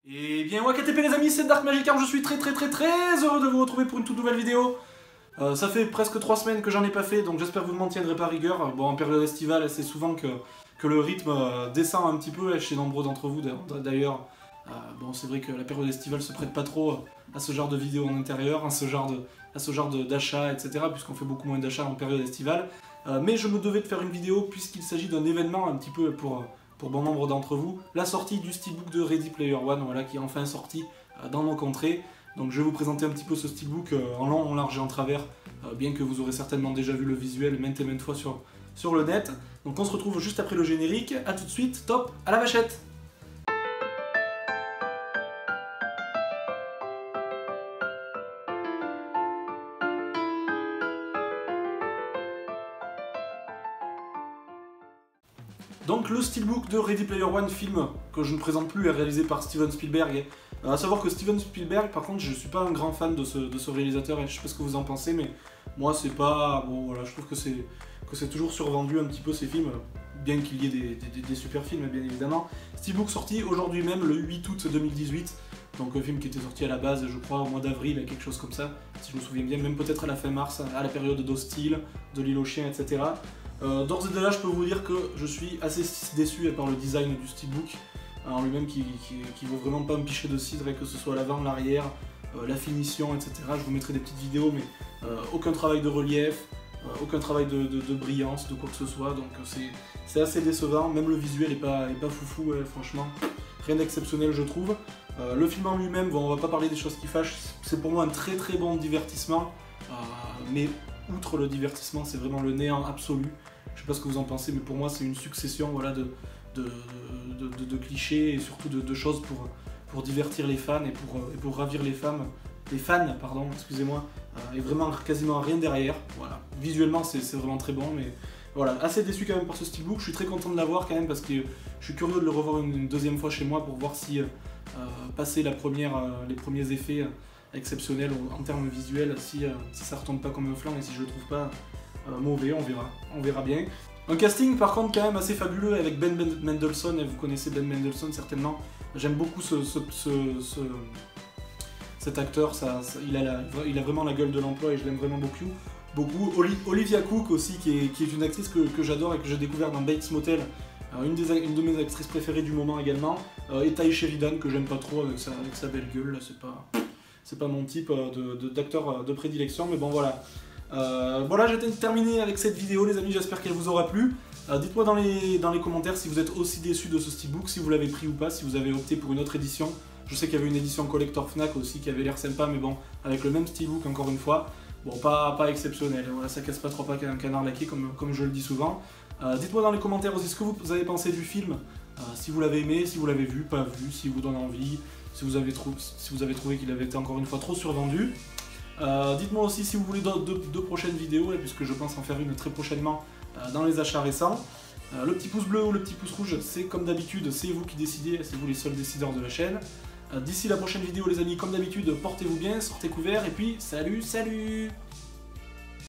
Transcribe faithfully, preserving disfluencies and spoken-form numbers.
Et bien ouais K T P les amis, c'est Dark Magikarp, je suis très très très très heureux de vous retrouver pour une toute nouvelle vidéo. Euh, ça fait presque trois semaines que j'en ai pas fait, donc j'espère que vous ne m'en tiendrez pas rigueur. Bon, en période estivale, c'est souvent que, que le rythme euh, descend un petit peu chez nombreux d'entre vous d'ailleurs. Euh, bon, c'est vrai que la période estivale se prête pas trop à ce genre de vidéos en intérieur, à ce genre de, à ce genre d'achat, et cetera, puisqu'on fait beaucoup moins d'achats en période estivale. Euh, mais je me devais de faire une vidéo puisqu'il s'agit d'un événement un petit peu pour... pour bon nombre d'entre vous, la sortie du steelbook de Ready Player One, voilà, qui est enfin sorti euh, dans nos contrées. Donc je vais vous présenter un petit peu ce steelbook euh, en long, en large et en travers, euh, bien que vous aurez certainement déjà vu le visuel maintes et maintes fois sur, sur le net. Donc on se retrouve juste après le générique, à tout de suite, top, à la vachette! Donc le steelbook de Ready Player One, film que je ne présente plus, est réalisé par Steven Spielberg. Euh, à savoir que Steven Spielberg, par contre, je suis pas un grand fan de ce, de ce réalisateur, et je sais pas ce que vous en pensez, mais moi c'est pas... Bon voilà, je trouve que c'est que c'est toujours survendu un petit peu ces films, bien qu'il y ait des, des, des super films, bien évidemment. Steelbook sorti aujourd'hui même, le huit août deux mille dix-huit, donc un film qui était sorti à la base, je crois, au mois d'avril, quelque chose comme ça, si je me souviens bien, même peut-être à la fin mars, à la période d'Hostile, de l'île aux chiens, et cetera. Euh, D'ores et déjà, je peux vous dire que je suis assez déçu par le design du steelbook en lui-même qui, qui, qui vaut vraiment pas me picher de cidre, et que ce soit l'avant, l'arrière, euh, la finition, et cetera. Je vous mettrai des petites vidéos, mais euh, aucun travail de relief, euh, aucun travail de, de, de brillance, de quoi que ce soit, donc c'est assez décevant. Même le visuel est pas, est pas foufou, ouais, franchement, rien d'exceptionnel je trouve. Euh, le film en lui-même, bon, on va pas parler des choses qui fâchent, c'est pour moi un très très bon divertissement, euh, mais outre le divertissement, c'est vraiment le néant absolu. Je sais pas ce que vous en pensez, mais pour moi c'est une succession, voilà, de, de, de, de, de clichés et surtout de, de choses pour, pour divertir les fans et pour, et pour ravir les femmes, les fans, pardon, excusez-moi, euh, et vraiment quasiment rien derrière. Voilà. Visuellement c'est vraiment très bon, mais voilà, assez déçu quand même par ce steelbook. Je suis très content de l'avoir quand même parce que je suis curieux de le revoir une, une deuxième fois chez moi pour voir si euh, passer la première, euh, les premiers effets euh, exceptionnels en termes visuels, si, euh, si ça retombe pas comme un flanc et si je le trouve pas Euh, mauvais, on verra, on verra bien. Un casting par contre quand même assez fabuleux avec Ben Mendelsohn, et vous connaissez Ben Mendelsohn certainement. J'aime beaucoup ce, ce, ce, ce, cet acteur, ça, ça, il, a la, il a vraiment la gueule de l'emploi et je l'aime vraiment beaucoup. beaucoup. Oli, Olivia Cooke aussi, qui est, qui est une actrice que, que j'adore et que j'ai découvert dans Bates Motel, euh, une, des, une de mes actrices préférées du moment également, euh, et Tye Sheridan que j'aime pas trop avec sa, avec sa belle gueule, c'est pas, c'est pas mon type d'acteur de, de, de prédilection, mais bon voilà. Euh, voilà, j'ai terminé avec cette vidéo les amis, j'espère qu'elle vous aura plu. Euh, Dites-moi dans les, dans les commentaires si vous êtes aussi déçus de ce steelbook, si vous l'avez pris ou pas, si vous avez opté pour une autre édition. Je sais qu'il y avait une édition collector Fnac aussi qui avait l'air sympa, mais bon, avec le même steelbook encore une fois, bon, pas, pas exceptionnel. Voilà, ça casse pas trop pas qu'un canard laqué comme, comme je le dis souvent. Euh, Dites-moi dans les commentaires aussi ce que vous avez pensé du film, euh, si vous l'avez aimé, si vous l'avez vu, pas vu, si vous donne envie, si vous avez, si vous avez trouvé qu'il avait été encore une fois trop survendu. Euh, Dites-moi aussi si vous voulez deux prochaines vidéos, là, puisque je pense en faire une très prochainement euh, dans les achats récents. Euh, le petit pouce bleu ou le petit pouce rouge, c'est comme d'habitude, c'est vous qui décidez, c'est vous les seuls décideurs de la chaîne. Euh, D'ici la prochaine vidéo les amis, comme d'habitude, portez-vous bien, sortez couverts, et puis salut, salut!